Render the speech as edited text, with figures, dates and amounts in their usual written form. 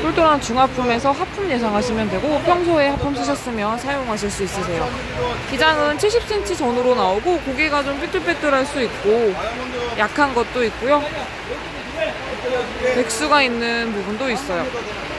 똘똘한 중화품에서 하품 예상하시면 되고 평소에 하품 쓰셨으면 사용하실 수 있으세요. 기장은 70cm 전후로 나오고 고개가 좀 삐뚤빼뚤할 수 있고 약한 것도 있고요. 백수가 있는 부분도 있어요.